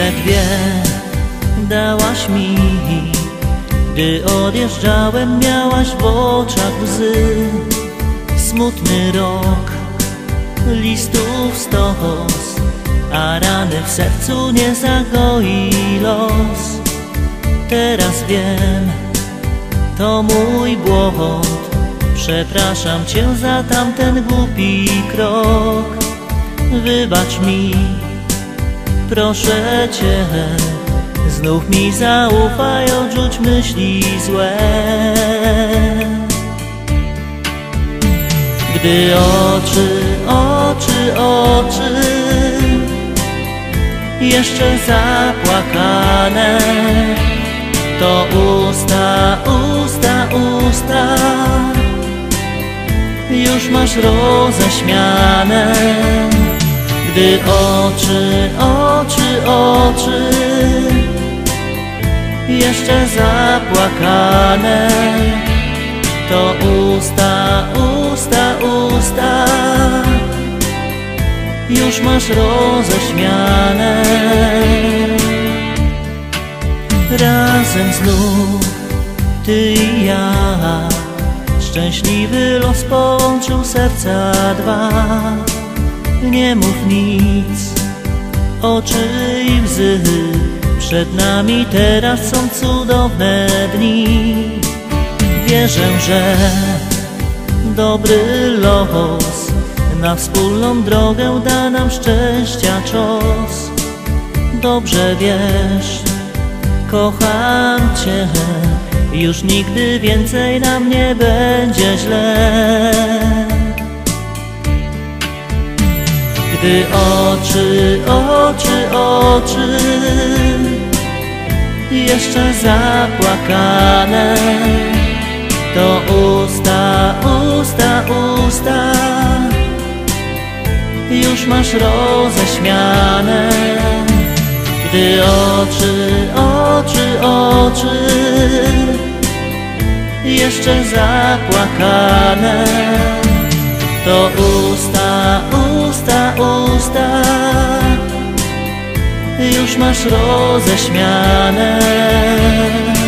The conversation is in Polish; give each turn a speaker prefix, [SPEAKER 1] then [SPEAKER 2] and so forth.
[SPEAKER 1] dwie dałaś mi, gdy odjeżdżałem, miałaś w oczach łzy. Smutny rok, listów stos, a rany w sercu nie zagoi los. Teraz wiem, to mój błąd, przepraszam cię za tamten głupi krok. Wybacz mi, proszę cię, znów mi zaufaj, odrzuć myśli złe. Gdy oczy jeszcze zapłakane, to usta już masz roześmiane. Gdy oczy jeszcze zapłakane, to usta już masz roześmiane. Razem znów ty i ja, szczęśliwy los połączył serca dwa. Nie mów nic, oczy i łzy, przed nami teraz są cudowne dni. Wierzę, że dobry los na wspólną drogę da nam szczęścia czos. Dobrze wiesz, kocham cię, już nigdy więcej nam nie będzie źle. Gdy oczy jeszcze zapłakane, to usta już masz roześmiane. Gdy oczy jeszcze zapłakane, to usta już masz roześmiane.